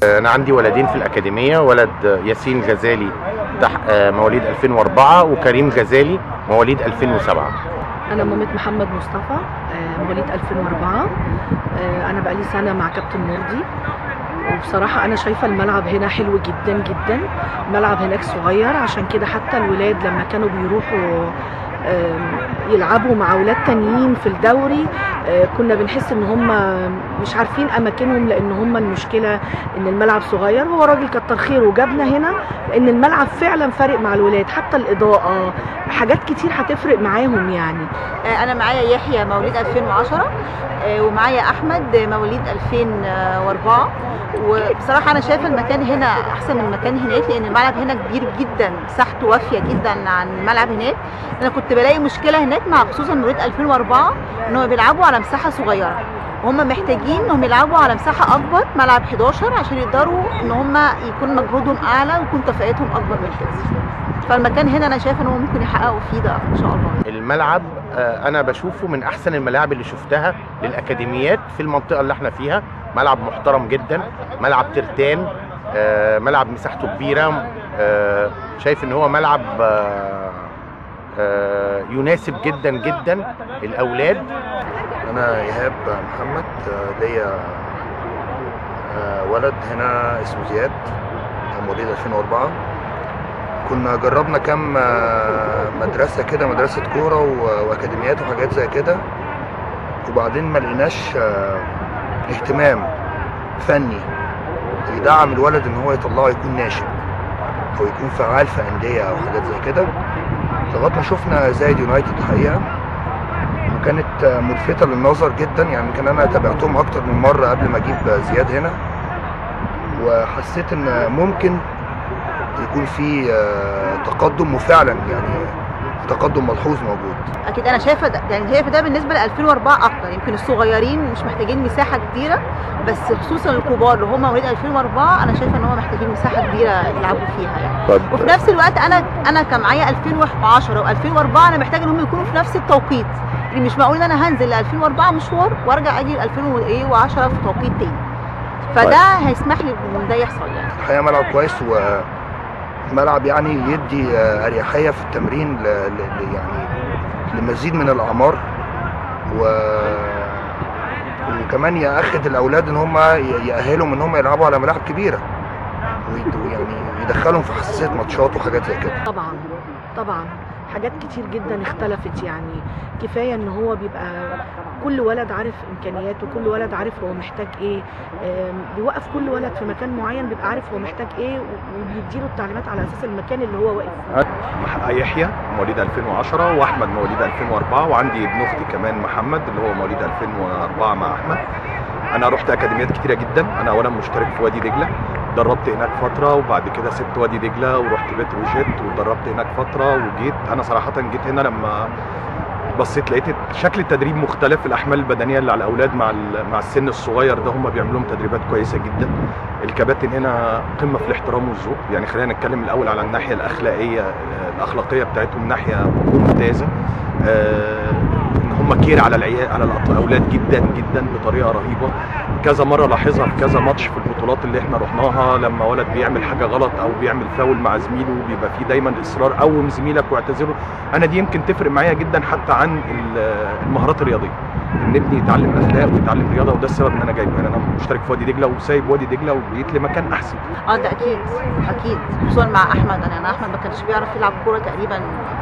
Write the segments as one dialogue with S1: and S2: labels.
S1: أنا عندي ولدين في الأكاديمية، ولد ياسين غزالي مواليد 2004 وكريم غزالي مواليد 2007.
S2: أنا مامة محمد مصطفى مواليد 2004. أنا بقالي سنة مع كابتن مرضي، وبصراحة أنا شايفة الملعب هنا حلو جدا جدا. الملعب هناك صغير، عشان كده حتى الولاد لما كانوا بيروحوا يلعبوا مع ولاد تانيين في الدوري كنا بنحس ان هم مش عارفين اماكنهم، لان هم المشكله ان الملعب صغير. هو راجل كتر خيره وجابنا هنا لان الملعب فعلا فارق مع الولاد، حتى الاضاءه حاجات كتير هتفرق معاهم يعني.
S3: انا معايا يحيى مواليد 2010 ومعايا احمد مواليد 2004. وبصراحه انا شايفه المكان هنا احسن من المكان هناك، لان الملعب هنا كبير جدا، مساحته وافيه جدا عن الملعب هناك. انا كنت بلاقي مشكله هناك مع خصوصا مواليد 2004 انهم بيلعبوا على مساحه صغيره، وهم محتاجين انهم يلعبوا على مساحه اكبر، ملعب 11 عشان يقدروا ان هم يكون مجهودهم اعلى ويكون كفاءتهم اكبر من كده. فالمكان هنا انا شايفه ان هم ممكن يحققوا فيه ده ان شاء الله.
S1: الملعب انا بشوفه من احسن الملاعب اللي شفتها للاكاديميات في المنطقه اللي احنا فيها. ملعب محترم جدا، ملعب ترتان، ملعب مساحته كبيره. شايف ان هو ملعب يناسب جدا جدا الاولاد.
S4: انا ايهاب محمد، ليا ولد هنا اسمه زياد مواليد 2004. كنا جربنا كام مدرسه كده، مدرسه كوره واكاديميات وحاجات زي كده، وبعدين ما لقيناش اهتمام فني يدعم الولد ان هو يطلعه يكون ناشئ او يكون فعال في انديه او حاجات زي كده، لغايه ما شفنا زايد يونايتد الحقيقه، وكانت ملفتة للنظر جدا. يعني يمكن انا تابعتهم اكتر من مرة قبل ما اجيب زياد هنا، وحسيت ان ممكن يكون في تقدم، وفعلا يعني تقدم ملحوظ موجود.
S3: اكيد انا شايفه ده، يعني شايفه ده بالنسبه ل 2004 اكتر. يمكن الصغيرين مش محتاجين مساحه كبيره، بس خصوصا الكبار اللي هم مواليد 2004 انا شايفه ان هم محتاجين مساحه كبيره يلعبوا فيها يعني. وفي نفس الوقت انا كان معايا 2010 و2004 انا محتاجه ان هم يكونوا في نفس التوقيت. يعني مش معقول ان انا هنزل ل 2004 مشوار وارجع اجي ل 2010 في توقيت تاني، فده هيسمح لي ان ده يحصل يعني.
S4: الحقيقه ملعب كويس، وملعب يعني يدي اريحيه في التمرين يعني لمزيد من الاعمار، وكمان ياخد الاولاد ان هم يأهلهم ان هم يلعبوا على ملاعب كبيره، ويعني يدخلهم في حساسيه ماتشات وحاجات زي كده.
S2: طبعا حاجات كتير جدا اختلفت. يعني كفايه ان هو بيبقى كل ولد عارف امكانياته، كل ولد عارف هو محتاج ايه، بيوقف كل ولد في مكان معين بيبقى عارف هو محتاج ايه، وبيديله التعليمات على اساس المكان اللي هو واقف فيه.
S5: يحيى مواليد 2010 واحمد مواليد 2004، وعندي ابن اختي كمان محمد اللي هو مواليد 2004 مع احمد. انا رحت اكاديميات كتيره جدا. انا اولا مشترك في وادي دجله، دربت هناك فتره، وبعد كده سبت وادي دجله ورحت بتروجيت ودربت هناك فتره، وجيت انا صراحه جيت هنا لما بصيت لقيت شكل التدريب مختلف. الاحمال البدنيه اللي على الاولاد مع السن الصغير ده هم بيعملوا لهم تدريبات كويسه جدا. الكباتن هنا قمه في الاحترام والذوق. يعني خلينا نتكلم الاول على الناحيه الاخلاقيه بتاعتهم، ناحيه ممتازه. ان هم كير على الاولاد جدا جدا بطريقه رهيبه. كذا مره لاحظها في كذا ماتش في البطولات اللي احنا رحناها، لما ولد بيعمل حاجه غلط او بيعمل فاول مع زميله بيبقى فيه دايما اصرار قوم زميلك واعتذره. انا دي يمكن تفرق معايا جدا حتى عن المهارات الرياضيه، ان ابني يتعلم اخلاق ويتعلم رياضه، وده السبب ان انا جايبه. يعني انا مشترك في وادي دجله وسايب وادي دجله وجيت لمكان احسن.
S3: ده اكيد خصوصا مع احمد. انا احمد ما كانش بيعرف يلعب كوره تقريبا،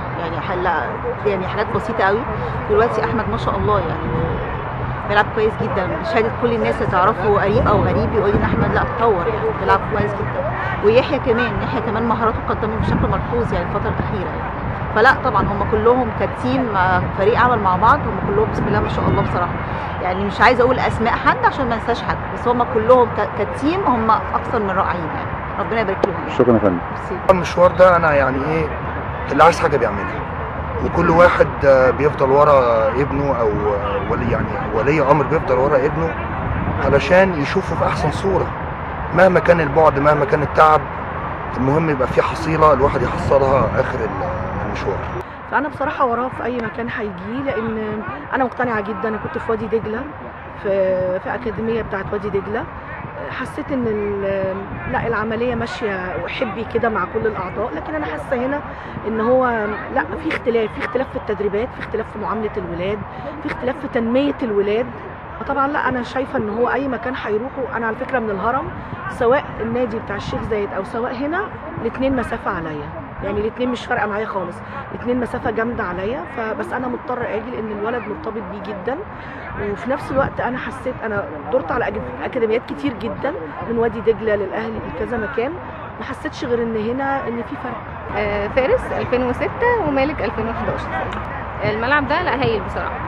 S3: يعني حاجات بسيطه قوي. دلوقتي احمد ما شاء الله يعني بيلعب كويس جدا. شهاده كل الناس اللي تعرفه قريب او غريب يقول ان احمد لا اتطور، يعني بيلعب كويس جدا. ويحيى كمان مهاراته اتقدمت بشكل ملحوظ يعني الفتره الاخيره يعني. فلا طبعا هم كلهم كتيم فريق عمل مع بعض، هم كلهم بسم الله ما شاء الله بصراحه. يعني مش عايزه اقول اسماء حد عشان ما انساش حد، بس هم كلهم كتيم هم اكثر من رائعين يعني. ربنا يبارك لهم.
S5: شكرا يا فندم.
S4: المشوار ده انا يعني ايه، اللي عايز حاجه بيعملها، وكل واحد بيفضل ورا ابنه او ولي امر بيفضل ورا ابنه علشان يشوفه في احسن صوره، مهما كان البعد مهما كان التعب، المهم يبقى في حصيله الواحد يحصلها اخر المشوار.
S2: فانا بصراحه وراه في اي مكان هيجي، لان انا مقتنعه جدا. انا كنت في وادي دجله في اكاديميه بتاعت وادي دجله، حسيت ان لا العمليه ماشيه وحبي كده مع كل الاعضاء، لكن انا حاسه هنا ان هو لا في اختلاف في التدريبات، في اختلاف في معامله الولاد، في اختلاف في تنميه الولاد. فطبعا لا انا شايفه ان هو اي مكان هيروحوا، انا على فكره من الهرم سواء النادي بتاع الشيخ زايد او سواء هنا الاثنين مسافه عليا، يعني الاثنين مش فارقه معايا خالص، الاثنين مسافه جامده عليا، فبس انا مضطره اجي لان الولد مرتبط بيه جدا. وفي نفس الوقت انا حسيت انا دورت على اكاديميات كتير جدا من وادي دجله للاهلي لكذا مكان، ما حسيتش غير ان هنا ان في فرق.
S6: فارس 2006 ومالك 2011. الملعب ده لا هايل بصراحه،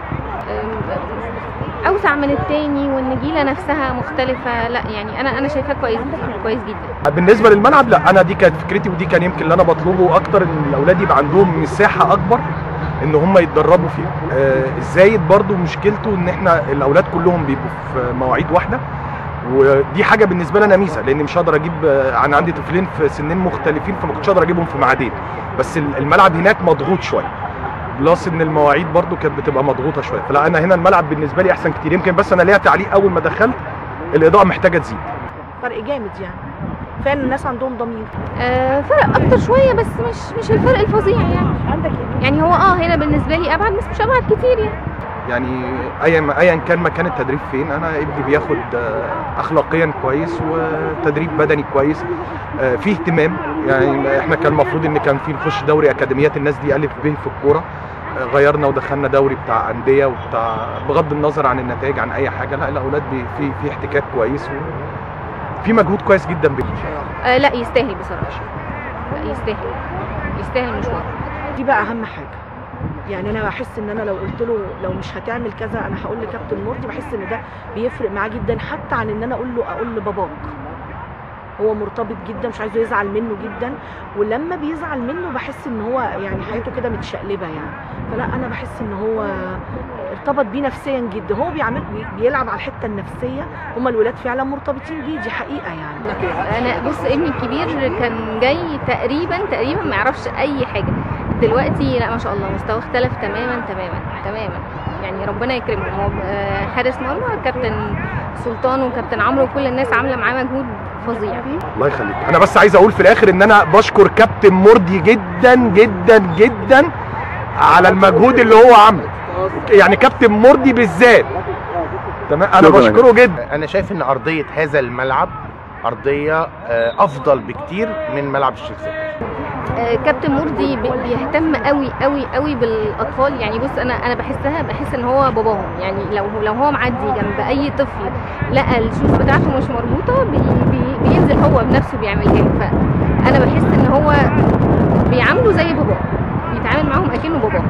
S6: اوسع من التاني والنجيله نفسها مختلفه، لا يعني انا شايفاه كويس جدا.
S5: بالنسبه للملعب لا، انا دي كانت فكرتي ودي كان يمكن اللي انا بطلبه اكتر، ان الاولاد يبقى عندهم مساحه اكبر ان هم يتدربوا فيها. الزايد برضو مشكلته ان احنا الاولاد كلهم بيبقوا في مواعيد واحده، ودي حاجه بالنسبه لي انا ميزه، لان مش هقدر اجيب، انا عندي طفلين في سنين مختلفين فما كنتش هقدر اجيبهم في ميعادين، بس الملعب هناك مضغوط شويه، بلس ان المواعيد برضو كانت بتبقى مضغوطه شويه، فلا انا هنا الملعب بالنسبه لي احسن كتير. يمكن بس انا ليا تعليق اول ما دخلت، الاضاءه محتاجه تزيد.
S2: فرق جامد يعني، فعلا الناس عندهم ضمير.
S6: فرق اكتر شويه بس مش الفرق الفظيع يعني.
S2: عندك
S6: يعني هو هنا بالنسبه لي ابعد بس مش ابعد كتير
S5: يعني ايا كان مكان التدريب فين، انا ابني بياخد اخلاقيا كويس وتدريب بدني كويس، فيه اهتمام. يعني احنا كان المفروض ان كان في نخش دوري اكاديميات، الناس دي الف ب في الكوره، غيرنا ودخلنا دوري بتاع انديه وبتاع، بغض النظر عن النتائج عن اي حاجه، لا الاولاد في احتكاك كويس وفي مجهود كويس جدا بيه.
S6: لا يستاهل بصراحه، لا يستاهل المشوار.
S2: دي بقى اهم حاجه، يعني انا بحس ان انا لو قلت له لو مش هتعمل كذا انا هقول لكابتن مرضي، بحس ان ده بيفرق معاه جدا، حتى عن ان انا اقول لباباك. هو مرتبط جدا، مش عايزه يزعل منه جدا، ولما بيزعل منه بحس ان هو يعني حياته كده متشقلبه يعني، فلا انا بحس ان هو ارتبط بيه نفسيا جدا، هو بيلعب على الحته النفسيه، هما الولاد فعلا مرتبطين بيه، دي حقيقه يعني.
S6: انا بص ابني الكبير كان جاي تقريبا ما يعرفش اي حاجه، دلوقتي لا ما شاء الله مستواه اختلف تماما يعني ربنا يكرمه. هو حارس مرمى كابتن سلطان وكابتن عمرو وكل الناس عامله معاه مجهود فظيع.
S5: الله يخليك. انا بس عايز اقول في الاخر ان انا بشكر كابتن مرضي جدا جدا جدا على المجهود اللي هو عامله، يعني كابتن مرضي بالذات، تمام، انا بشكره جدا.
S1: انا شايف ان ارضيه هذا الملعب ارضيه افضل بكتير من ملعب الشيخ زايد.
S6: كابتن مرضي بيهتم قوي بالاطفال، يعني بص انا بحس ان هو باباهم، يعني لو هو معدي جنب اي طفل لقى الشوز بتاعته مش مربوطه بينزل هو بنفسه بيعملها له، فانا بحس ان هو بيعامله زي باباه، بيتعامل معاهم اكنه باباه.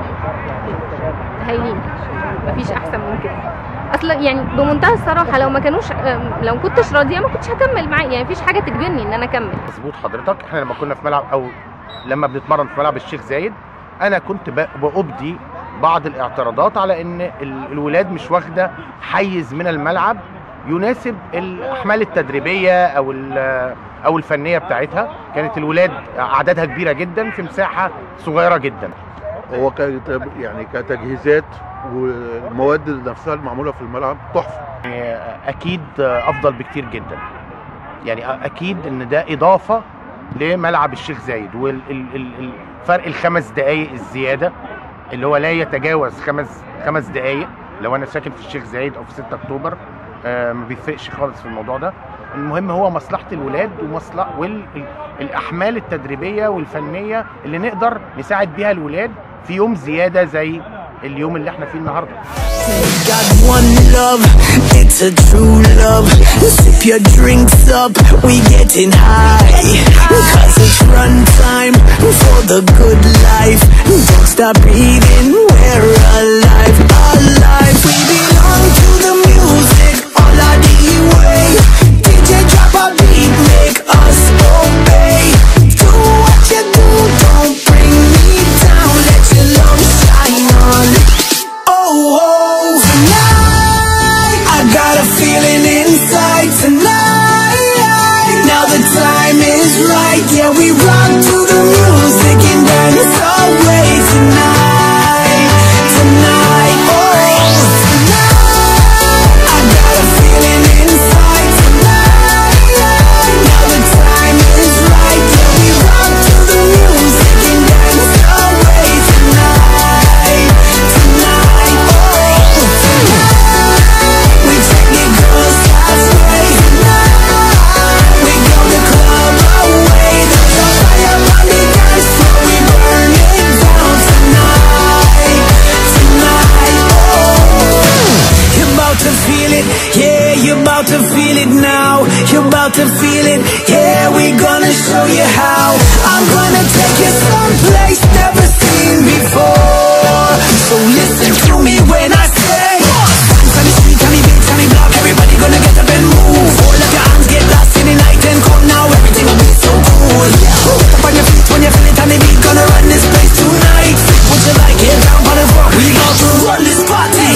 S6: هايلين، مفيش احسن من كده اصلا، يعني بمنتهى الصراحه لو كنتش راضيه ما كنتش هكمل معاه، يعني مفيش حاجه تجبرني ان انا اكمل.
S1: مظبوط حضرتك. احنا لما كنا في ملعب او لما بنتمرن في ملعب الشيخ زايد، انا كنت بأبدي بعض الاعتراضات على ان الولاد مش واخده حيز من الملعب يناسب الاحمال التدريبيه او الفنيه بتاعتها. كانت الولاد اعدادها كبيره جدا في مساحه صغيره جدا.
S7: هو يعني كتجهيزات والمواد نفسها المعموله في الملعب تحفه،
S1: اكيد افضل بكتير جدا، يعني اكيد ان ده اضافه لملعب الشيخ زايد، والفرق الخمس دقائق الزياده اللي هو لا يتجاوز خمس دقائق لو انا ساكن في الشيخ زايد او في 6 اكتوبر، ما بيفرقش خالص في الموضوع ده. المهم هو مصلحه الولاد والاحمال التدريبيه والفنيه اللي نقدر نساعد بيها الولاد في يوم زياده زي اليوم اللي احنا فيه النهارده.
S8: Got one love, it's a true love. Sip your drinks up, we getting high. Cause it's run time for the good life. Don't stop breathing, we're alive, alive. We belong to the music, all of the way. DJ drop a beat, make us obey. Do what you do, don't bring me down. Let your love shine on. Oh, oh, tonight I got a feeling inside tonight. Now the time is right. Yeah, we rock to the music and dance away tonight. Tonight, oh, tonight. you're about to feel it. Yeah, we're gonna show you how. I'm gonna take you someplace never seen before. So listen to me when I say, dance on the street, on the beach, on the block. Everybody gonna get up and move. Hold up your hands, get lost in the night and come now. Everything will be so cool. Get up on your feet when you feel it on the beat. Gonna run this place tonight. Would you like it down on the floor? We got to run this party.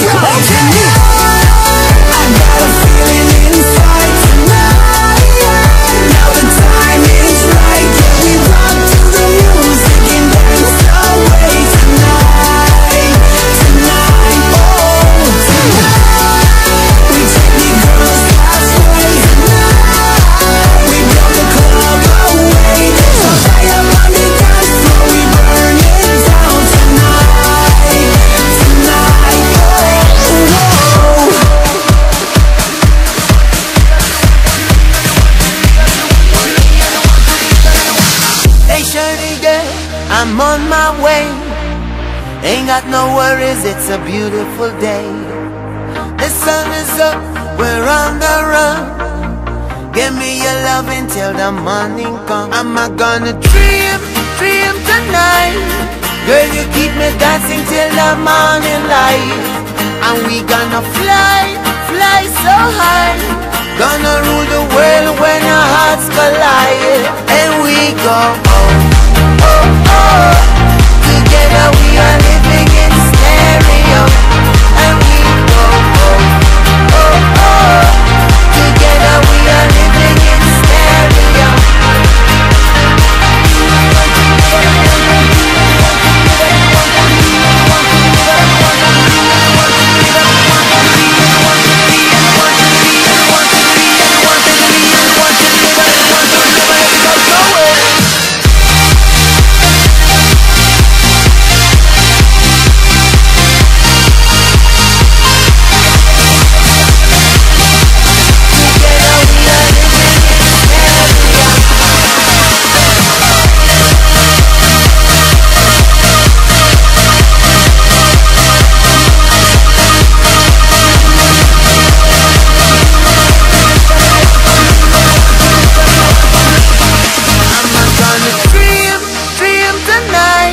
S8: I got a feeling inside tonight. Now the time is right. Yeah, we rock to the music and dance away tonight. Tonight, oh, tonight. We take the girls halfway. Tonight, we blow the club away. So fire on the dance floor, we burn it down tonight. Tonight, oh, whoa. Hey Shirley girl, I'm on my way. Ain't got no worries, it's a beautiful day. The sun is up, we're on the run. Give me your love until the morning comes. Am I gonna dream tonight? Girl, you keep me dancing till the morning light. And we gonna fly so high. Gonna rule the world when our hearts collide. And we go oh. Together we are living in stereo. And we go oh. Together we are living in stereo.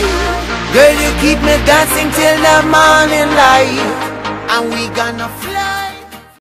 S8: Girl, you keep me dancing till the morning light. And we gonna fly